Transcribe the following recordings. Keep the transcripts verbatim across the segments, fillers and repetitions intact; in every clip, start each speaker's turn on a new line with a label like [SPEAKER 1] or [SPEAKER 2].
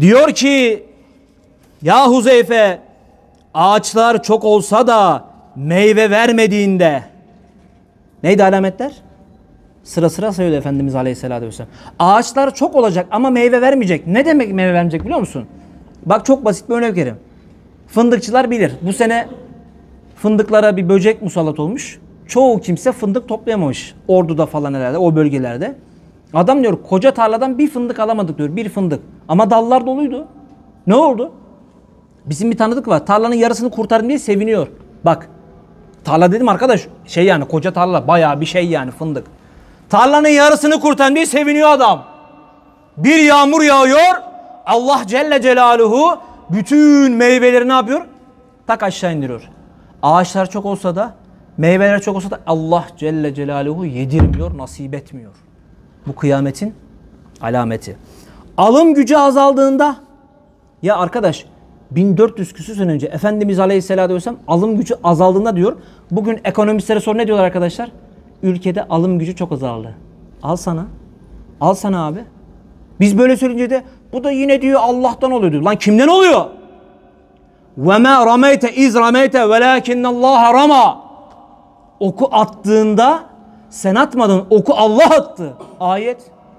[SPEAKER 1] Diyor ki ya Huzeyfe, ağaçlar çok olsa da meyve vermediğinde, neydi alametler? Sıra sıra sayıyordu Efendimiz Aleyhisselatü Vesselam. Ağaçlar çok olacak ama meyve vermeyecek. Ne demek meyve vermeyecek biliyor musun? Bak çok basit bir örnek vereyim. Fındıkçılar bilir. Bu sene fındıklara bir böcek musallat olmuş. Çoğu kimse fındık toplayamamış. Ordu'da falan herhalde, o bölgelerde. Adam diyor koca tarladan bir fındık alamadık diyor. Bir fındık. Ama dallar doluydu. Ne oldu? Bizim bir tanıdık var. Tarlanın yarısını kurtardım diye seviniyor. Bak. Tarla dedim arkadaş. Şey yani koca tarla. Bayağı bir şey yani fındık. Tarlanın yarısını kurtardım diye seviniyor adam. Bir yağmur yağıyor. Allah Celle Celaluhu bütün meyveleri ne yapıyor? Tak aşağı indiriyor. Ağaçlar çok olsa da, meyveler çok olsa da Allah Celle Celaluhu yedirmiyor, nasip etmiyor. Bu kıyametin alameti. Alım gücü azaldığında, ya arkadaş bin dört yüz küsur sene önce Efendimiz Aleyhisselatü Vesselam alım gücü azaldığında diyor. Bugün ekonomistlere sor, ne diyorlar arkadaşlar? Ülkede alım gücü çok azaldı. Al sana. Al sana abi. Biz böyle söyleyince de bu da yine diyor Allah'tan oluyor diyor. Lan kimden oluyor? وَمَا رَمَيْتَ اِذْ رَمَيْتَ وَلَاكِنَّ اللّٰهَ رَمَى. Oku attığında sen atmadın, oku Allah attı. Ayet.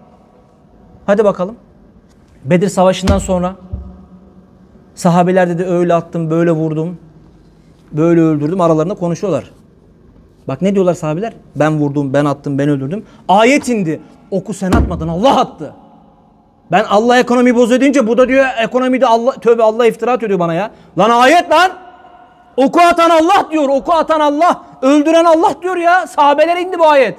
[SPEAKER 1] Hadi bakalım. Bedir Savaşı'ndan sonra sahabeler dedi öyle attım, böyle vurdum, böyle öldürdüm, aralarında konuşuyorlar. Bak ne diyorlar sahabeler? Ben vurdum, ben attım, ben öldürdüm. Ayet indi. Oku sen atmadın, Allah attı. Ben Allah ekonomiyi bozuyor deyince bu da diyor ekonomide Allah, tövbe Allah iftira atıyor diyor bana ya. Lan ayet lan. Oku atan Allah diyor. Oku atan Allah. Öldüren Allah diyor ya. Sahabelere indi bu ayet.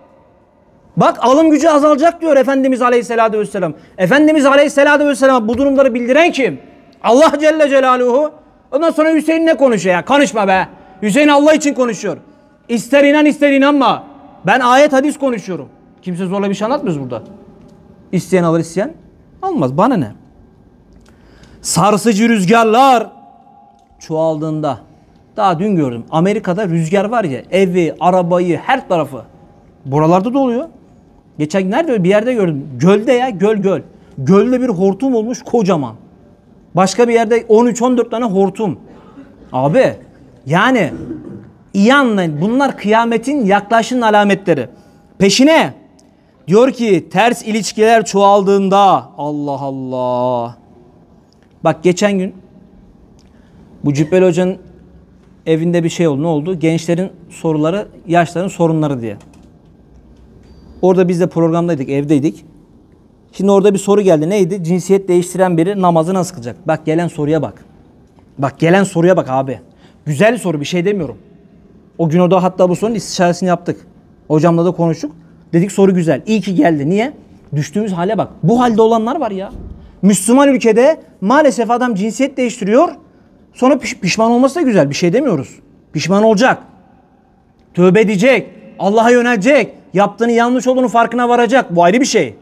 [SPEAKER 1] Bak alım gücü azalacak diyor Efendimiz Aleyhisselatü Vesselam. Efendimiz Aleyhisselatü Vesselam bu durumları bildiren kim? Allah Celle Celaluhu. Ondan sonra Hüseyin ne konuşuyor ya? Konuşma be. Hüseyin Allah için konuşuyor. İster inan ister inanma. Ben ayet hadis konuşuyorum. Kimse zorla bir şey anlatmıyoruz burada. İsteyen alır, isteyen almaz. Bana ne? Sarsıcı rüzgarlar çoğaldığında, daha dün gördüm Amerika'da rüzgar var ya, evi, arabayı, her tarafı. Buralarda da oluyor. Geçen gün nerede bir yerde gördüm. Gölde ya, göl göl. Gölde bir hortum olmuş kocaman. Başka bir yerde on üç on dört tane hortum. Abi yani iyi anlayın, bunlar kıyametin yaklaşının alametleri. Peşine diyor ki ters ilişkiler çoğaldığında, Allah Allah. Bak geçen gün bu Cübbeli Hoca'nın evinde bir şey oldu. Ne oldu? Gençlerin soruları, yaşların sorunları diye. Orada biz de programdaydık, evdeydik. Şimdi orada bir soru geldi. Neydi? Cinsiyet değiştiren biri namazı nasıl kılacak? Bak gelen soruya bak. Bak gelen soruya bak abi. Güzel soru, bir şey demiyorum. O gün orada hatta bu sorunun istişaresini yaptık. Hocamla da konuştuk. Dedik soru güzel. İyi ki geldi. Niye? Düştüğümüz hale bak. Bu halde olanlar var ya. Müslüman ülkede maalesef adam cinsiyet değiştiriyor. Sonra piş pişman olması da güzel. Bir şey demiyoruz. Pişman olacak. Tövbe edecek. Allah'a yönelecek. Yaptığını yanlış olduğunu farkına varacak. Bu ayrı bir şey.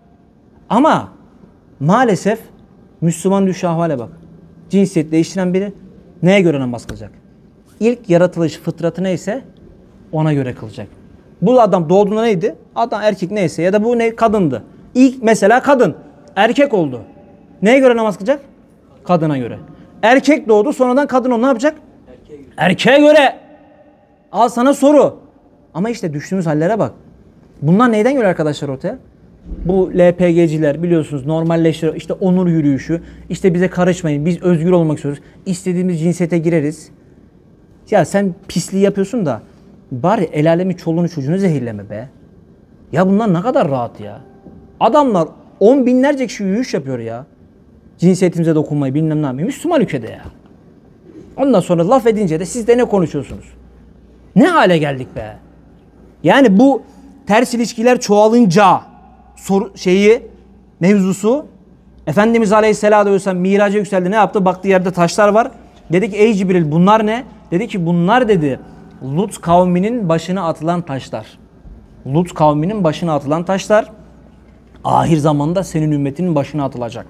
[SPEAKER 1] Ama maalesef Müslüman düştüğü hale bak. Cinsiyet değiştiren biri neye göre namaz kılacak? İlk yaratılış fıtratı neyse ona göre kılacak. Bu adam doğduğunda neydi? Adam erkek neyse ya da bu ne? Kadındı. İlk mesela kadın. Erkek oldu. Neye göre namaz kılacak? Kadına göre. Erkek doğdu, sonradan kadın onu ne yapacak? Erkeğe göre. Erkeğe göre. Al sana soru. Ama işte düştüğümüz hallere bak. Bunlar neyden geliyor arkadaşlar ortaya? Bu L P G'ciler biliyorsunuz normalleştiriyor. İşte onur yürüyüşü. İşte bize karışmayın. Biz özgür olmak istiyoruz. İstediğimiz cinsiyete gireriz. Ya sen pisliği yapıyorsun da bari el alemi çoluğunu çocuğunu zehirleme be. Ya bunlar ne kadar rahat ya. Adamlar on binlerce kişi yürüyüş yapıyor ya. Cinsiyetimize dokunmayı bilmem ne yapmayı. Müslüman ülkede ya. Ondan sonra laf edince de siz de ne konuşuyorsunuz? Ne hale geldik be. Yani bu ters ilişkiler çoğalınca soru şeyi mevzusu Efendimiz Aleyhisselatü Vesselam miraca yükseldi. Ne yaptı? Baktığı yerde taşlar var. Dedi ki ey Cibril bunlar ne? Dedi ki bunlar dedi Lut kavminin başına atılan taşlar. Lut kavminin başına atılan taşlar ahir zamanda senin ümmetinin başına atılacak.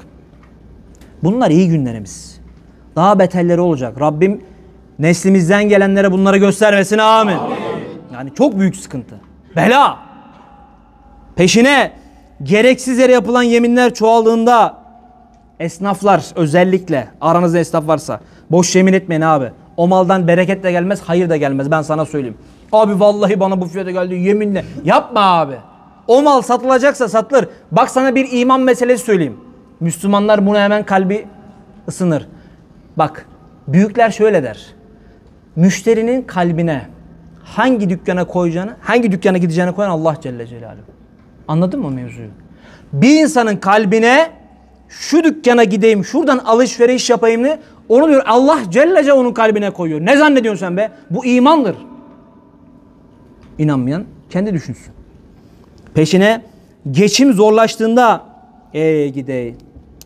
[SPEAKER 1] Bunlar iyi günlerimiz. Daha beterleri olacak. Rabbim neslimizden gelenlere bunları göstermesin. Amin. Amin. Yani çok büyük sıkıntı. Bela. Peşine gereksiz yere yapılan yeminler çoğaldığında Esnaflar özellikle, aranızda esnaf varsa boş yemin etmeyin abi. O maldan bereket de gelmez, hayır da gelmez, ben sana söyleyeyim. Abi vallahi bana bu fiyata geldi, yeminle. Yapma abi. O mal satılacaksa satılır. Bak sana bir iman meselesi söyleyeyim. Müslümanlar buna hemen kalbi ısınır. Bak, büyükler şöyle der. Müşterinin kalbine hangi dükkana koyacağını, hangi dükkana gideceğini koyan Allah Celle Celaluhu. Anladın mı mevzuyu? Bir insanın kalbine şu dükkana gideyim, şuradan alışveriş yapayım ne? Onu diyor Allah Celle Celaluhu onun kalbine koyuyor. Ne zannediyorsun sen be? Bu imandır. İnanmayan kendi düşünsün. Peşine geçim zorlaştığında ey gidey.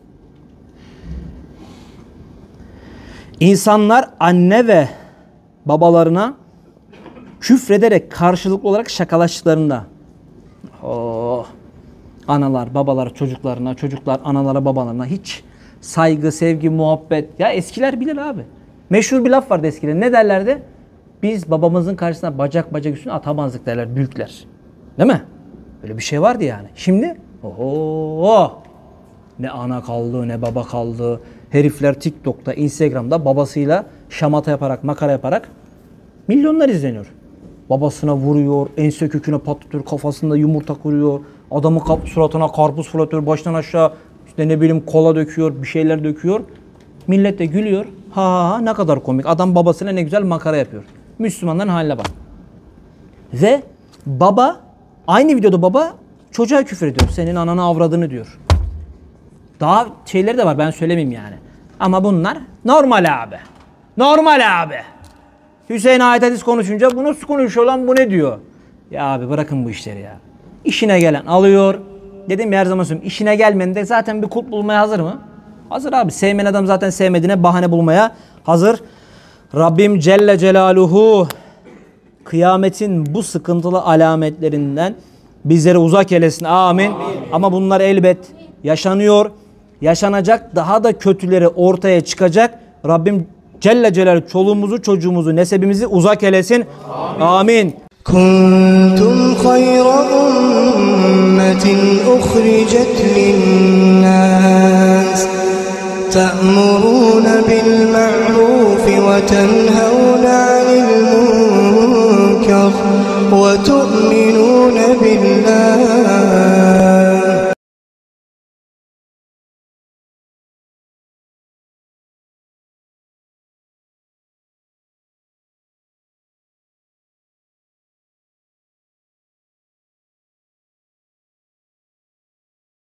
[SPEAKER 1] İnsanlar anne ve babalarına küfrederek karşılıklı olarak şakalaştıklarında oh, analar, babalar çocuklarına, çocuklar analara, babalarına hiç saygı, sevgi, muhabbet. Ya eskiler bilir abi. Meşhur bir laf vardı eskiden. Ne derlerdi? Biz babamızın karşısına bacak bacak üstüne atamazdık derler büyükler. Değil mi? Böyle bir şey vardı yani. Şimdi oho, ne ana kaldı ne baba kaldı. Herifler TikTok'ta, Instagram'da babasıyla şamata yaparak, makara yaparak milyonlar izleniyor. Babasına vuruyor, ense köküne patlatıyor, kafasında yumurta kuruyor. Adamı suratına karpuz fırlatıyor, baştan aşağı işte ne bileyim kola döküyor, bir şeyler döküyor. Millet de gülüyor. Ha ha ha ne kadar komik. Adam babasına ne güzel makara yapıyor. Müslümanların haline bak. Ve baba, aynı videoda baba çocuğa küfür ediyor. Senin ananı avradını diyor. Daha şeyleri de var, ben söylemeyeyim yani. Ama bunlar normal abi. Normal abi. Hüseyin ayet hadis konuşunca bu nasıl konuşuyor lan, bu ne diyor? Ya abi bırakın bu işleri ya. İşine gelen alıyor. Dedim ya her zaman söylüyorum. İşine gelmeyen de zaten bir kulp bulmaya hazır mı? Hazır abi. Sevmeyen adam zaten sevmediğine bahane bulmaya hazır. Rabbim Celle Celaluhu kıyametin bu sıkıntılı alametlerinden bizleri uzak eylesin. Amin. Amin. Ama bunlar elbet yaşanıyor. Yaşanacak, daha da kötüleri ortaya çıkacak. Rabbim Celle Celaluhu çoluğumuzu, çocuğumuzu, nesebimizi uzak eylesin. Amin.
[SPEAKER 2] Kuntum hayra ummetin uhricet linnas ta'muruna bil ma'ruf ve tenhavuna anil munkar ve tu'minuna billah